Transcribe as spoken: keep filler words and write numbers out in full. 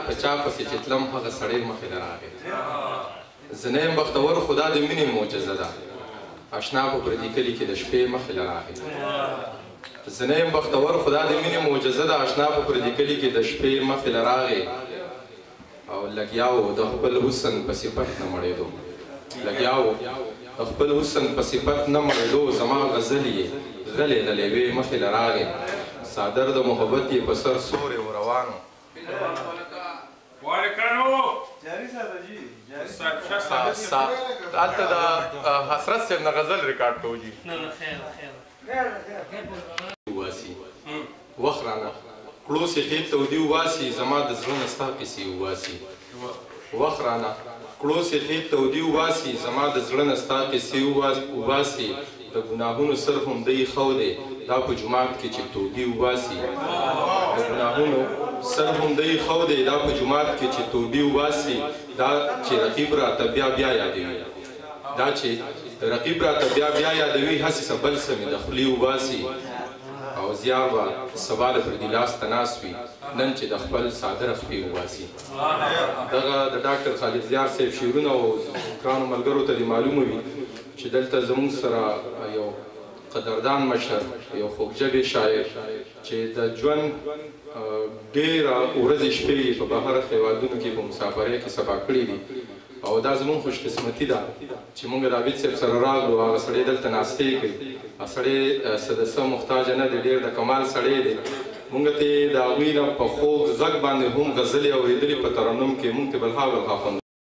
په چا پسې چې تلم هغه سړی مخې له راغی زه نه یم بختور خو دا د مینې معجزه ده اشنا په پردي کلي کې د شپې مخې له راغی زه نه یم بختور خو دا د مینې معجزه ده اشنا په پردي کلي کې د شپې مخې له راغی او لګیا و د خپل حسن په صفت نه مړېدو لګیا و د خپل حسن په صفت نه مړېدو زما غزل یې غلې غلې وې مخې له راغی صادر د محبت یې په سر سورې و روانو هلته د حسرت صاحب نه غزل ریکارډ کوو جي واسي وخت رانه کړو سې خېل تودي وباسي زما د زړه نه ستا قیسې وباسي وخت رانه کړو سې خېل تودي وباسي زما د زړه نه ستا قیسې وباسي د ګناهونو سر هم دی خو دی دا په جومات کې چې تودي وباسي د ګناهونو سر هم دی خو دی دا په جومات کې چې تودي وباسي دا چې رقیب راته بیا بیا یادوي دا چې رقیب راته بیا بیا یادوي هسې څه بل څه مې د خولې وباسي او زیار به سبا د پردي لاس ته ناست وي نن چې د خپل صادره خپې وباسي دغه د ډاکټر خالد زیار صاحب شعرونه او ګرانو ملګرو ته دې معلومه وي چې دلته زموږ سره یو قدردان مشر یو خوږژبې شاعر چې د ژوند ډېره ورځې شپې یې په بهر هېوادونو کې په مسافرۍ کې سبا کړي دي او دا زموږ خوشقسمتي ده چې موږ د عابد صاحب سره راغلو هغه سړی دلته ناستې کوي هغه سړی څه د څه محتاجه نه دی ډېر د کمال سړی دی موږ ته یې د هغوی نه په خوږ غږ باندې هم غزلې اورېدلې په ترنم کې موږ ته بلها بلها خوند